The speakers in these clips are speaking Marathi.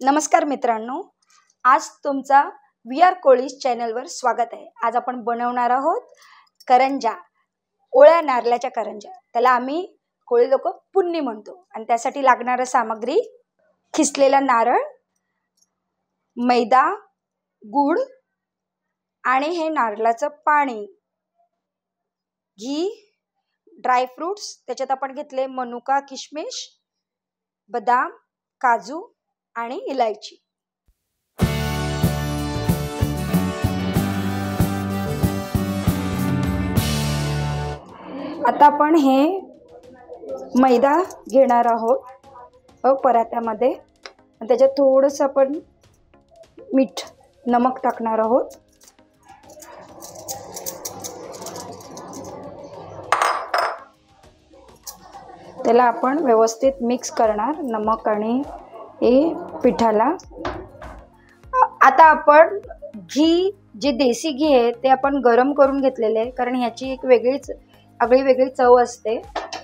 नमस्कार मित्रांनो, आज तुमचा VR कोळीज चॅनलवर स्वागत आहे। आज आपण बनवणार आहोत करंजा, ओळ्या नारळाच्या करंजा। त्याला आम्ही कोळी लोक पुन्नी म्हणतो। आणि त्यासाठी लागणारी सामग्री खिसलेला नारळ, मैदा, गूळ आणि हे नारळाचं पाणी, घी, ड्राय फ्रूट्स। त्याच्यात आपण घेतले मनुका, किशमिश, बदाम, काजू आणि इलायची। आता आपण हे मैदा घेणार आहोत परात्यामध्ये। त्याच्यात थोडंसं आपण मीठ, नमक टाकणार आहोत। त्याला आपण व्यवस्थित मिक्स करणार, नमक आणि हे पिठाला। आता आपण घी, जे देसी घी आहे ते आपण गरम करून घेतलेले आहे, कारण ह्याची एक वेगळी चव असते।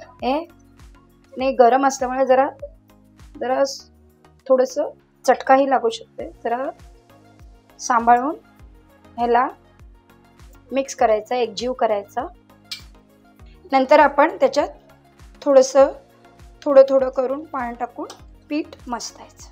हे गरम असल्यामुळे जरा थोडंसं चटकाही लागू शकते। जरा सांभाळून ह्याला मिक्स करायचं, एकजीव करायचा। नंतर आपण त्याच्यात थोडं करून पाणी टाकून पीठ मसळायचं।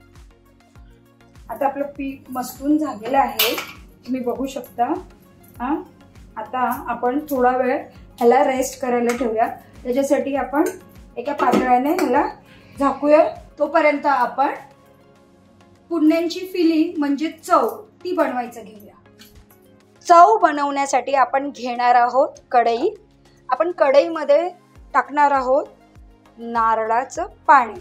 आता आपलं पीठ मसळून झालेलं आहे, तुम्ही बघू शकता। आता आपण थोडा वेळ ह्याला रेस्ट करायला ठेवूया। त्याच्यासाठी आपण एका पातळाने ह्याला झाकूया। तोपर्यंत आपण पुन्न्यांची फिलिंग म्हणजे चव ती बनवायचं घेऊया। चव बनवण्यासाठी आपण घेणार आहोत कढई। आपण कढईमध्ये टाकणार आहोत नारळाचं पाणी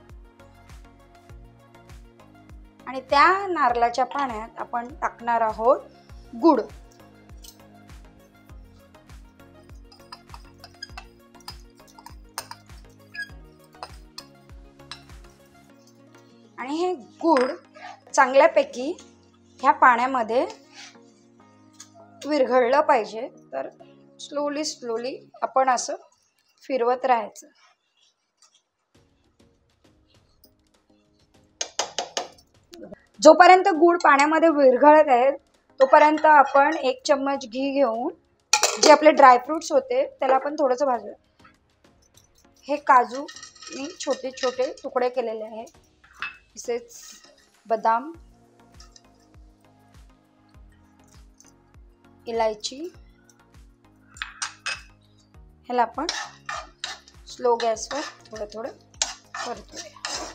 आणि त्या नारळाच्या पाण्यात आपण टाकणार आहोत गूळ। आणि हे गूळ चांगल्यापैकी ह्या पाण्यामध्ये विरघळलं पाहिजे। तर स्लोली आपण असं फिरवत राहायचं। जोपर्यंत गूळ पाण्यामध्ये विरघळत आहे तोपर्यंत आपण 1 चम्मच घी घेऊन जे आपले ड्राय फ्रूट्स होते त्याला आपण थोडंसं भाजूया। हे काजू मी छोटे छोटे तुकडे केलेले आहे, तसेच बदाम, इलायची, ह्याला आपण स्लो गॅसवर थोडं परतूया।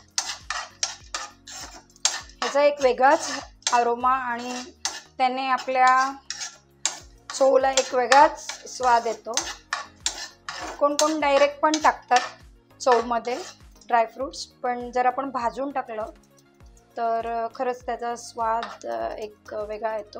ह्याचा एक वेगळाच अरोमा आणि त्याने आपल्या चवला एक वेगळाच स्वाद येतो। कोण डायरेक्ट पण टाकतात चवमध्ये ड्रायफ्रूट्स, पण जर आपण भाजून टाकलं तर खरंच त्याचा स्वाद एक वेगळा येतो।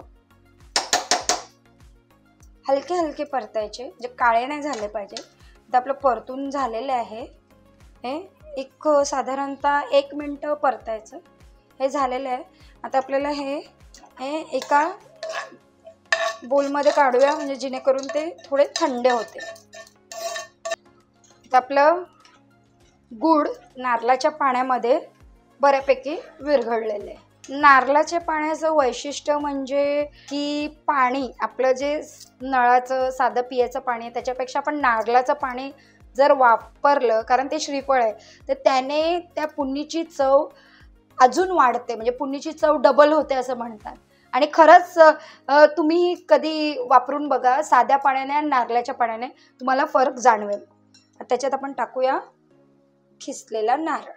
हलके परतायचे, म्हणजे काळे नाही झाले पाहिजे। तर आपलं परतून झालेलं आहे। हे एक साधारणतः 1 मिनिट परतायचं। हे झालेलं आहे। आता आपल्याला हे एका बोलमध्ये काढूया, म्हणजे जेणेकरून ते थोडे थंड होते। तर आपलं गूळ नारळाच्या पाण्यामध्ये बऱ्यापैकी विरघळलेलं आहे। नारळाच्या पाण्याचं वैशिष्ट्य म्हणजे की पाणी आपलं जे नळाचं साधं पियाचं पाणी आहे त्याच्यापेक्षा आपण नारळाचं पाणी जर वापरलं, कारण ते श्रीफळ आहे, तर त्याने त्या पुन्नीची चव अजून वाढते, म्हणजे पुन्नीची चव डबल होते असं म्हणतात। आणि खरंच तुम्ही कधी वापरून बघा, साध्या पाण्याने आणि नारळाच्या पाण्याने तुम्हाला फरक जाणवेल। त्याच्यात आपण टाकूया खिसलेला नारळ।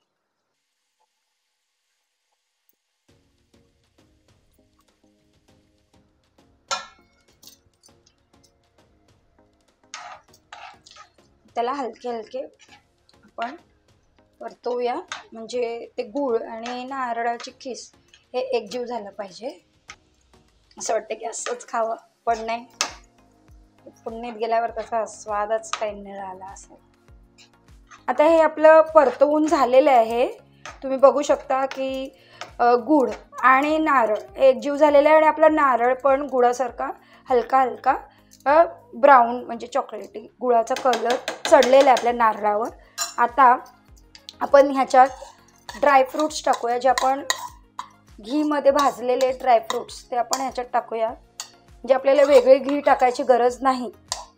त्याला हलके आपण परतवूया, म्हणजे ते गूळ आणि नारळाची खिस हे एकजीव झालं पाहिजे। असं वाटतं की असंच खावं, पण नाही, पुन्नीत गेल्यावर त्याचा स्वादच काही मिळाला असेल। आता हे आपलं परतवून झालेलं आहे। तुम्ही बघू शकता की गूळ आणि नारळ एकजीव झालेला आहे आणि आपला नारळ पण गुळासारखा हलका ब्राऊन म्हणजे चॉकलेटी गुळाचा कलर चढलेला आहे आपल्या नारळावर। आता आपण ह्याच्यात ड्रायफ्रूट्स टाकूया, जे आपण घीमध्ये भाजलेले ड्रायफ्रूट्स ते आपण ह्याच्यात टाकूया, म्हणजे आपल्याला वेगळे घी टाकायची गरज नाही.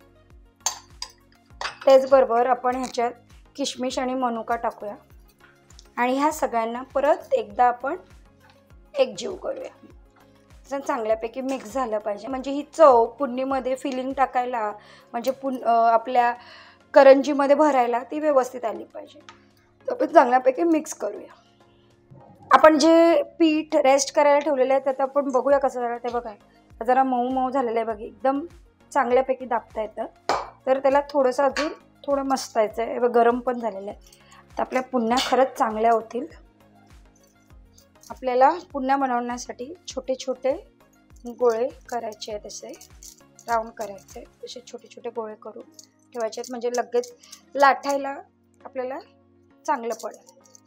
त्याचबरोबर आपण ह्याच्यात किशमिश आणि मनुका टाकूया आणि ह्या सगळ्यांना परत एकदा आपण एकजीव करूया. चांगल्यापैकी मिक्स झालं पाहिजे, म्हणजे ही चव पुन्नीमध्ये फिलिंग टाकायला, म्हणजे आपल्या करंजीमध्ये भरायला ती व्यवस्थित आली पाहिजे. तर आपण चांगल्यापैकी मिक्स करूया. आपण जे पीठ रेस्ट करायला ठेवलेलं आहे त्यात आपण बघूया कसं झालं ते. बघा जरा मऊ मऊ झालेलं आहे बघा, एकदम चांगल्यापैकी दाबता येतं. तर त्याला थोडंसं अजून थोडं मस्तायचं आहे. गरम पण झालेलं आहे. तर आपल्या पुन्या खरंच चांगल्या होतील. आपल्याला पुन्या बनवण्यासाठी छोटे छोटे गोळे करायचे आहेत, असे राऊंड करायचे. असे छोटे छोटे गोळे करून ठेवायचे आहेत, म्हणजे लगेच लाटायला आपल्याला चांगलं पडेल.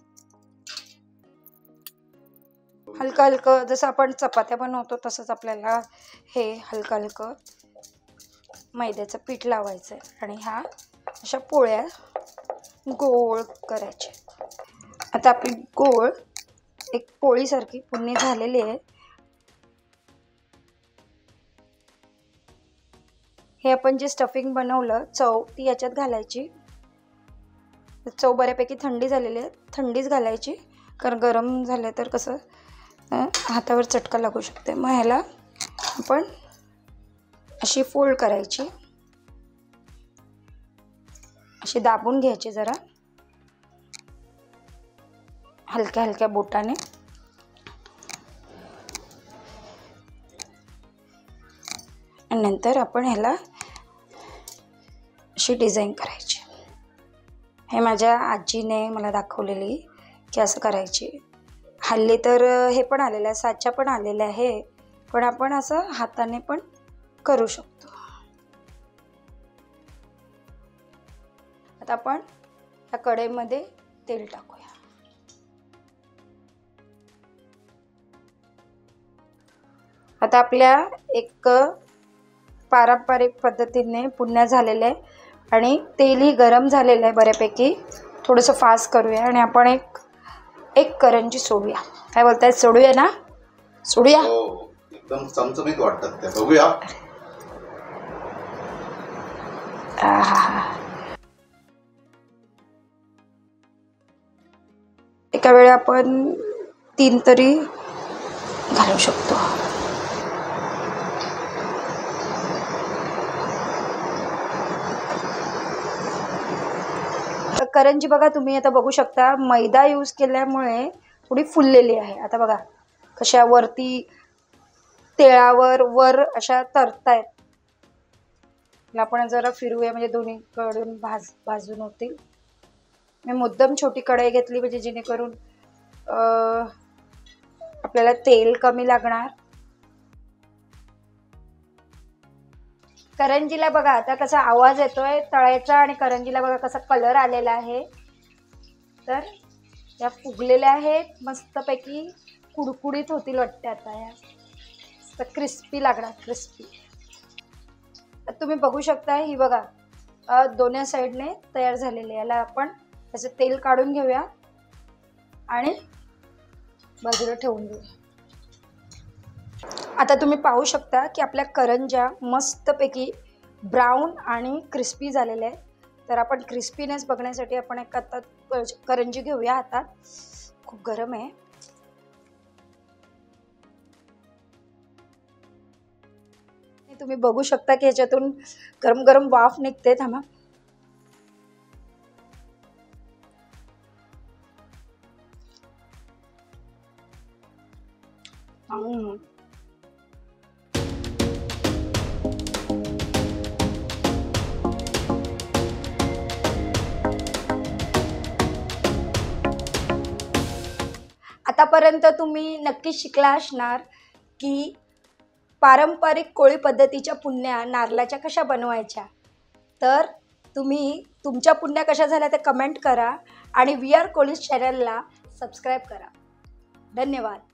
हलकं हलकं जसं आपण चपात्या बनवतो तसंच आपल्याला हे हलकं हलकं मैद्याचं पीठ लावायचं आहे आणि ह्या अशा पोळ्या गोल करायचे. आता आपली गोल एक पोळीसारखी पुन्नी झालेली आहे. हे आपण जे स्टफिंग बनवलं चव ती याच्यात घालायची. चव बऱ्यापैकी थंडी झालेली आहे, थंडीच घालायची, कारण गरम झालं तर कसं हातावर चटका लागू शकते. मग ह्याला आपण अशी फोल्ड करायची, अशी दाबून घ्यायची जरा हलक्या हलक्या बोटाने. आणि नंतर आपण ह्याला अशी डिझाईन करायची. हे माझ्या आजीने मला दाखवलेली की असं करायची. हल्ली तर हे पण आलेलं आहे, साचा पण आलेला आहे, पण आपण असं हाताने पण करू शकतो. आता आपण या कढईमध्ये तेल टाकूया. आता आपल्या एक पारंपरिक पद्धतीने पुन्या झालेल्या आहे आणि तेलही गरम झालेलं आहे बऱ्यापैकी. थोडंसं फास्ट करूया आणि आपण एक करंजी सोडूया. काय बोलताय, सोडूया ना? सोडूया. एकदम चमचमीत वाटतात त्या. बघूया. एका वेळी आपण 3 तरी घालू शकतो. करंजी बघा तुम्ही आता बघू शकता, मैदा यूज केल्यामुळे थोडी फुललेली आहे. आता बघा कशा वरती तेळावर वर अशा तरतायत. आपण जरा फिरूया, म्हणजे दोन्हीकडून भाजून होतील. मी मुद्दाम छोटी कढई घेतली, म्हणजे जेणेकरून आपल्याला तेल कमी लागणार. करंजीला बघा आता कसा आवाज येतोय तळायचा आणि करंजीला बघा कसा कलर आलेला आहे. तर या फुगलेल्या आहेत, मस्तपैकी कुडकुडीत होतील वाटते. आता या मस्त क्रिस्पी लागणार, क्रिस्पी. तुम्ही बघू शकता ही बघा दोन्ही साईडने तयार झालेली. याला आपण त्याचं तेल काढून घेऊया आणि बाजूला ठेवून देऊया. आता तुम्ही पाहू शकता की आपल्या करंज्या मस्तपैकी ब्राऊन आणि क्रिस्पी झालेल्या आहेत. तर आपण क्रिस्पीनेस बघण्यासाठी आपण एक आता करंजी घेऊया हातात. खूप गरम आहे. तुम्ही बघू शकता की ह्याच्यातून गरम गरम वाफ निघते. थांबा. आतापर्यंत तुम्ही नक्कीच शिकला असणार की पारंपरिक कोळी पद्धतीच्या पुन्या नारळाच्या कशा बनवायच्या. तर तुम्ही तुमच्या पुन्या कशा झाल्या ते कमेंट करा आणि वी आर कोळी चॅनलला सबस्क्राईब करा. धन्यवाद.